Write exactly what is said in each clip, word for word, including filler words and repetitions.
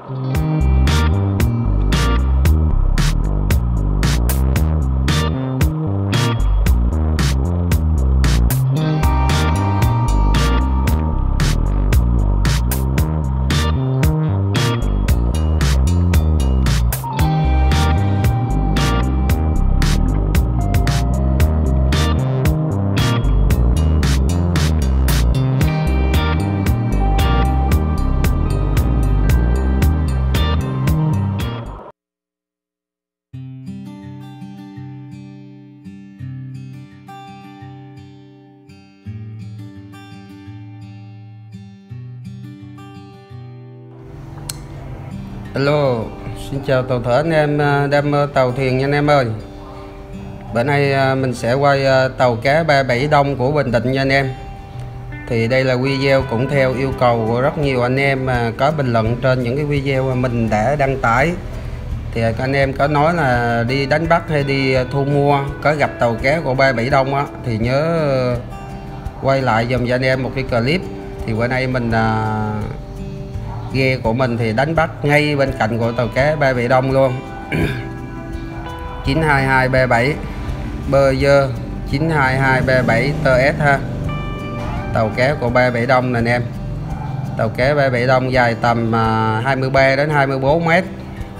Hello, xin chào toàn thể anh em đam mê tàu thuyền nha anh em ơi. Bữa nay mình sẽ quay tàu cá ba mươi bảy Đông của Bình Định nha anh em. Thì đây là video cũng theo yêu cầu của rất nhiều anh em mà có bình luận trên những cái video mà mình đã đăng tải. Thì anh em có nói là đi đánh bắt hay đi thu mua có gặp tàu cá của ba mươi bảy Đông á, thì nhớ quay lại dùm cho anh em một cái clip. Thì bữa nay mình ghe của mình thì đánh bắt ngay bên cạnh của tàu cá ba mươi bảy Đông luôn. chín hai hai ba bảy bơ dơ chín hai hai ba bảy tê ét ha. Tàu cá của ba mươi bảy Đông nè anh em. Tàu cá ba mươi bảy Đông dài tầm hai mươi ba đến hai mươi bốn mét.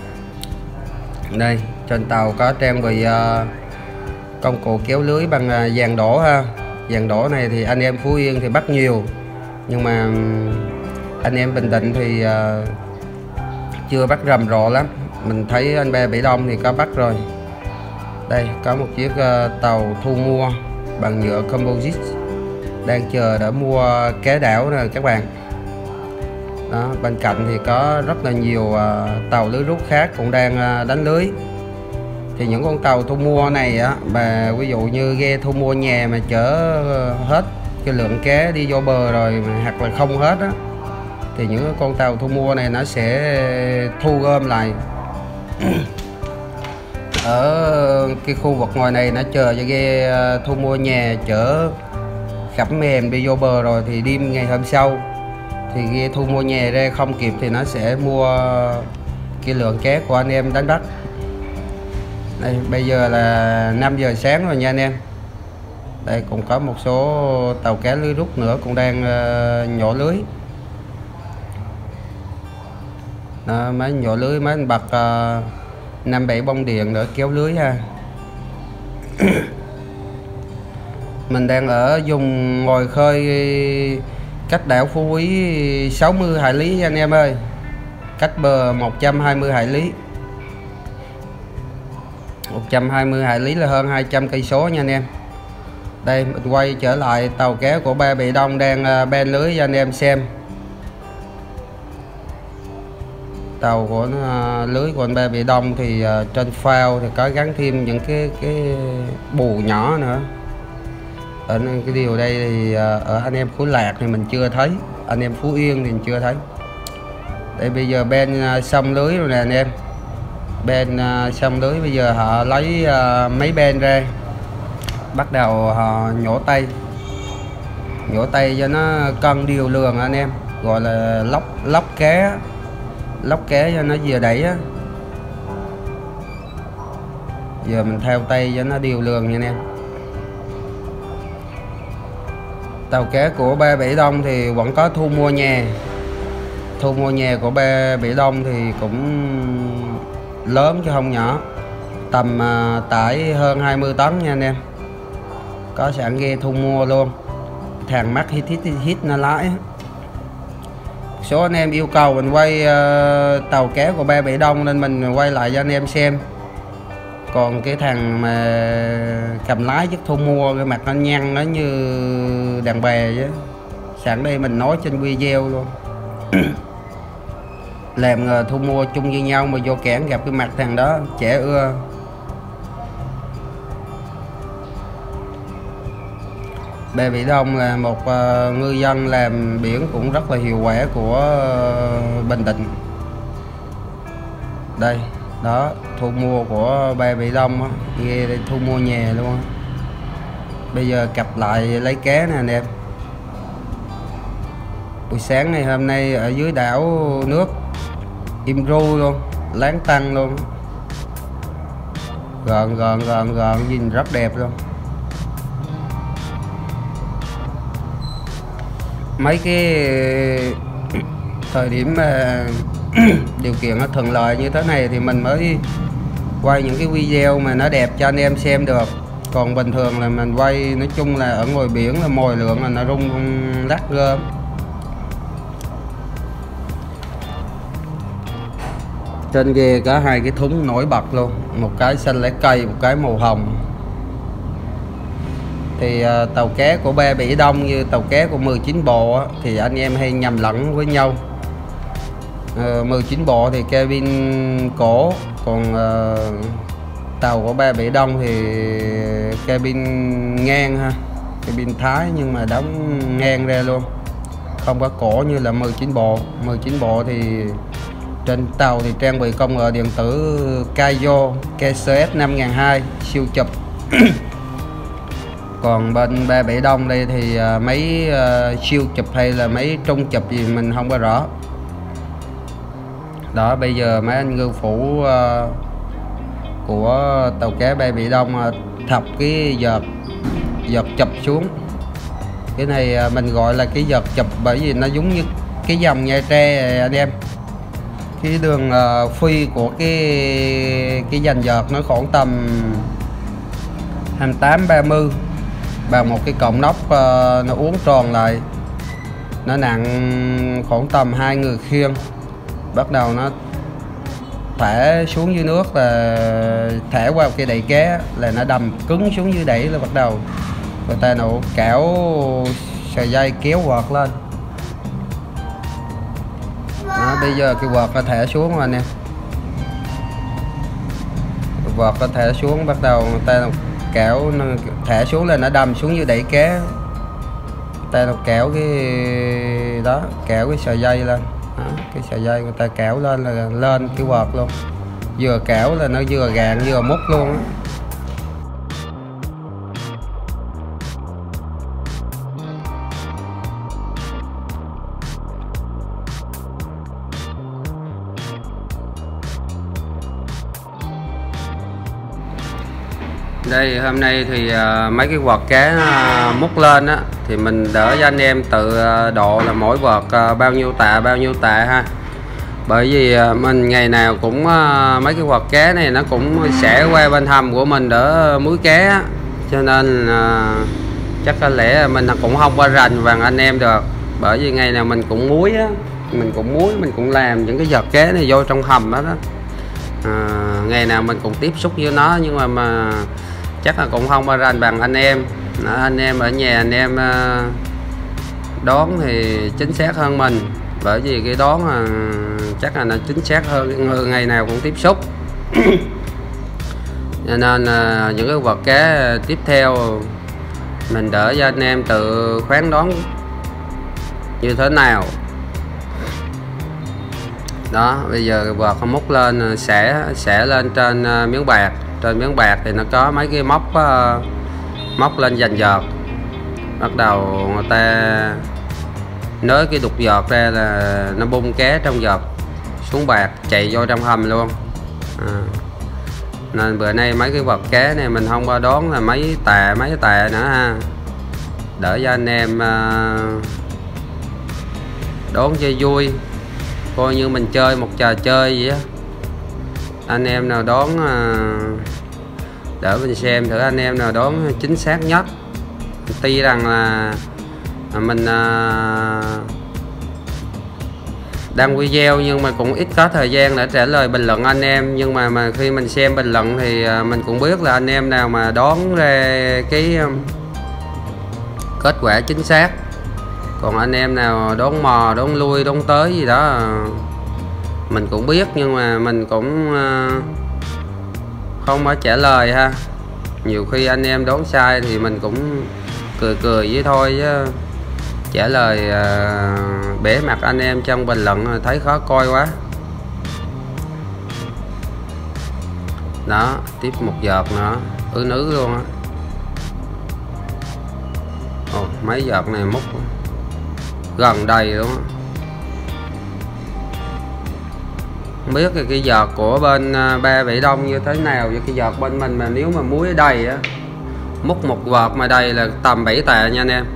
Đây, trên tàu có trang bị công cụ kéo lưới bằng dàn đổ ha. Dàn đổ này thì anh em Phú Yên thì bắt nhiều, nhưng mà anh em Bình Định thì uh, chưa bắt rầm rộ lắm. Mình thấy anh ba mươi bảy Đông thì có bắt rồi. Đây có một chiếc uh, tàu thu mua bằng nhựa composite đang chờ để mua cá đảo nè các bạn. Đó, bên cạnh thì có rất là nhiều uh, tàu lưới rút khác cũng đang uh, đánh lưới. Thì những con tàu thu mua này á, mà ví dụ như ghe thu mua nhà mà chở hết cái lượng cá đi vô bờ rồi mà hoặc là không hết á, thì những con tàu thu mua này nó sẽ thu gom lại ở cái khu vực ngoài này, nó chờ cho ghe thu mua nhà chở khẩm mềm đi vô bờ rồi thì đêm ngày hôm sau thì ghe thu mua nhà ra không kịp thì nó sẽ mua cái lượng cá của anh em đánh bắt. Đây, bây giờ là năm giờ sáng rồi nha anh em. Đây cũng có một số tàu cá lưới rút nữa cũng đang uh, nhổ lưới. Đó, mấy nhổ lưới mấy anh bật uh, năm bảy bông điện để kéo lưới ha. Mình đang ở vùng ngoài khơi cách đảo Phú Quý sáu mươi hải lý nha anh em ơi, cách bờ một trăm hai mươi hải lý. một trăm hai mươi hải lý là hơn hai trăm cây số nha anh em. Đây mình quay trở lại tàu cá của ba mươi bảy Đông đang uh, ben lưới cho anh em xem. Tàu của uh, lưới của anh ba mươi bảy Đông thì uh, trên phao thì có gắn thêm những cái cái bù nhỏ nữa. Ở cái điều đây thì uh, ở anh em Phú Lạc thì mình chưa thấy, anh em Phú Yên thì mình chưa thấy. Đây bây giờ ben uh, xong lưới rồi nè anh em. Ben uh, xong lưới, bây giờ họ lấy uh, mấy ben ra, bắt đầu họ nhổ tay, nhổ tay cho nó cân điều lường anh em, gọi là lóc lóc cá, lóc cá cho nó vừa đẩy á. Giờ mình theo tay cho nó điều lường nha anh em. Tàu cá của ba mươi bảy Đông thì vẫn có thu mua nhà. Thu mua nhà của ba mươi bảy Đông thì cũng lớn chứ không nhỏ, tầm uh, tải hơn hai mươi tấn nha anh em. Có sẵn ghe thu mua luôn, thằng mắt hít hít hít nó lái. Số anh em yêu cầu mình quay uh, tàu cá của ba mươi bảy Đông nên mình quay lại cho anh em xem. Còn cái thằng mà cầm lái chiếc thu mua, cái mặt nó nhăn nó như đàn bè chứ. Sẵn đây mình nói trên video luôn. Làm ngờ thu mua chung với nhau mà vô cảng gặp cái mặt thằng đó trẻ ưa. ba mươi bảy Đông là một uh, ngư dân làm biển cũng rất là hiệu quả của uh, Bình Định. Đây đó, thu mua của ba mươi bảy Đông á, ghe đây thu mua nhà luôn á. Bây giờ cặp lại lấy cá nè anh em. Buổi sáng này hôm nay ở dưới đảo nước im ru luôn, láng tăng luôn, gọn gọn gọn gọn, nhìn rất đẹp luôn. Mấy cái thời điểm mà điều kiện nó thuận lợi như thế này thì mình mới quay những cái video mà nó đẹp cho anh em xem được. Còn bình thường là mình quay nói chung là ở ngoài biển là mồi lượng là nó rung lắc gơm. Trên ghe có hai cái thúng nổi bật luôn, một cái xanh lá cây, một cái màu hồng. Thì uh, tàu cá của ba Biển Đông như tàu cá của mười chín bộ á, thì anh em hay nhầm lẫn với nhau. uh, mười chín bộ thì cabin cổ, còn uh, tàu của ba Biển Đông thì cabin ngang ha, cabin Thái nhưng mà đóng ngang ra luôn, không có cổ như là mười chín bộ. mười chín bộ thì trên tàu thì trang bị công nghệ điện tử Kayo K C S năm nghìn hai trăm siêu chụp. Còn bên ba Biển Đông đây thì uh, máy uh, siêu chụp hay là máy trung chụp gì mình không có rõ. Đó, bây giờ mấy anh ngư phủ uh, của tàu cá ba Biển Đông uh, thọc cái vợt vợt chụp xuống. Cái này uh, mình gọi là cái vợt chụp bởi vì nó giống như cái dòng Nha Tre anh em. Cái đường uh, phi của cái cái dàn vợt nó khoảng tầm hai mươi tám ba mươi, bằng một cái cọng nóc uh, nó uốn tròn lại, nó nặng khoảng tầm hai người khiêng. Bắt đầu nó thả xuống dưới nước là thả qua cái đẩy cá là nó đầm cứng xuống dưới đẩy, là bắt đầu người ta nổ cảo sợi dây kéo quạt lên. Đó, bây giờ cái quạt nó thả xuống rồi nè, quạt nó thả xuống, bắt đầu người ta kéo nó thả xuống là nó đầm xuống như đẩy cá. Người ta kéo cái đó, kéo cái sợi dây lên. Đó, cái sợi dây người ta kéo lên là lên cái quạt luôn, vừa kéo là nó vừa gạn vừa múc luôn á. Đây hôm nay thì uh, mấy cái vợt cá uh, múc lên á thì mình đỡ cho anh em tự uh, độ là mỗi vợt uh, bao nhiêu tạ bao nhiêu tạ ha. Bởi vì uh, mình ngày nào cũng uh, mấy cái vợt cá này nó cũng sẽ qua bên hầm của mình đỡ muối cá á. Cho nên uh, chắc có lẽ mình cũng không qua rành bằng anh em được. Bởi vì ngày nào mình cũng muối á, mình cũng muối mình cũng làm những cái vợt cá này vô trong hầm đó đó. Uh, ngày nào mình cũng tiếp xúc với nó, nhưng mà mà chắc là cũng không bao rành bằng anh em. Đó, anh em ở nhà anh em uh, đón thì chính xác hơn mình, bởi vì cái đón là chắc là nó chính xác hơn, ngày nào cũng tiếp xúc. Cho nên uh, những cái vật cá tiếp theo mình đỡ cho anh em tự khoán đoán như thế nào. Đó, bây giờ vợt không múc lên sẽ sẽ lên trên uh, miếng bạc. Trên miếng bạc thì nó có mấy cái móc uh, móc lên dàn vợt. Bắt đầu người ta nới cái đục vợt ra là nó bung cá trong vợt xuống bạc chạy vô trong hầm luôn. À, nên bữa nay mấy cái vật cá này mình không có đón là mấy tà mấy tà nữa ha, đỡ cho anh em uh, đón chơi vui, coi như mình chơi một trò chơi vậy á. Anh em nào đón uh, đỡ mình xem thử anh em nào đón chính xác nhất. Tuy rằng là mình uh, đăng video nhưng mà cũng ít có thời gian để trả lời bình luận anh em, nhưng mà mà khi mình xem bình luận thì uh, mình cũng biết là anh em nào mà đón ra cái um, kết quả chính xác. Còn anh em nào đón mò đón lui đón tới gì đó uh, mình cũng biết, nhưng mà mình cũng uh, không có trả lời ha. Nhiều khi anh em đón sai thì mình cũng cười cười với thôi, chứ trả lời uh, bể mặt anh em trong bình luận thấy khó coi quá. Đó, tiếp một vợt nữa ứ nứ luôn á. Ồ, mấy vợt này múc gần đầy luôn á. Không biết thì cái giọt của bên ba Vị Đông như thế nào, với cái giọt bên mình mà nếu mà muối đầy á, múc một vợt mà đầy là tầm bảy tạ nha anh em.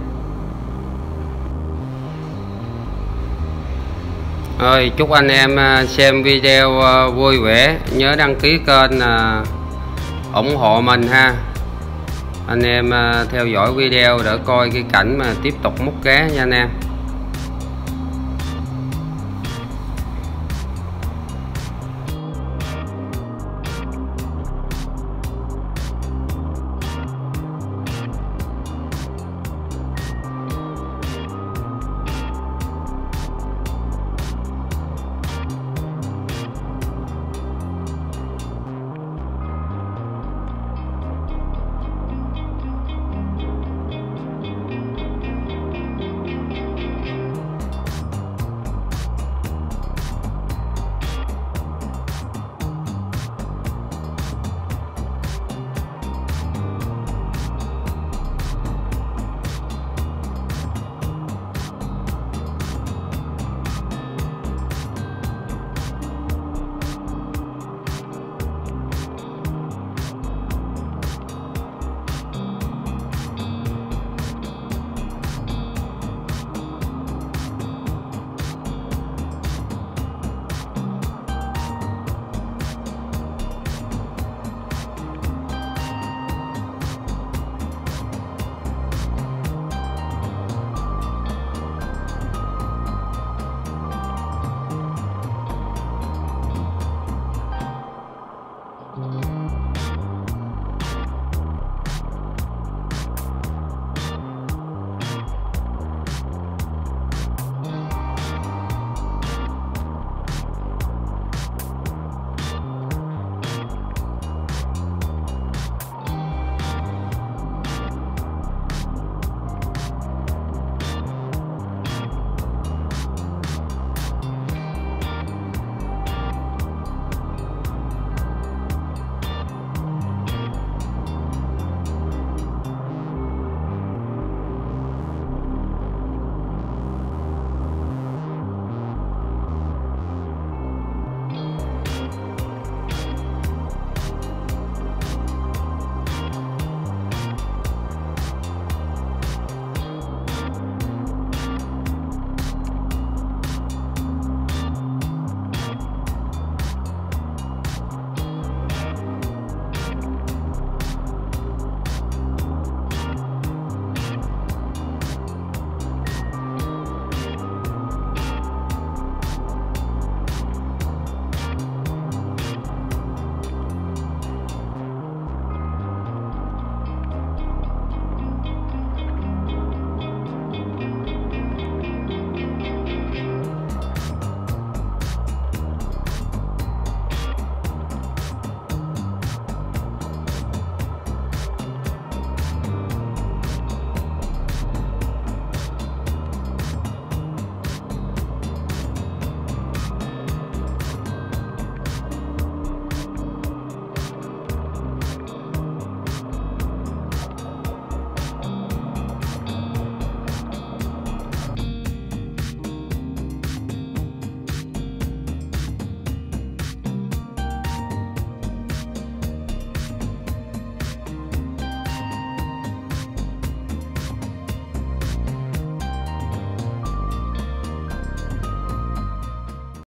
Rồi chúc anh em xem video vui vẻ, nhớ đăng ký kênh ủng hộ mình ha. Anh em theo dõi video để coi cái cảnh mà tiếp tục múc cá nha anh em.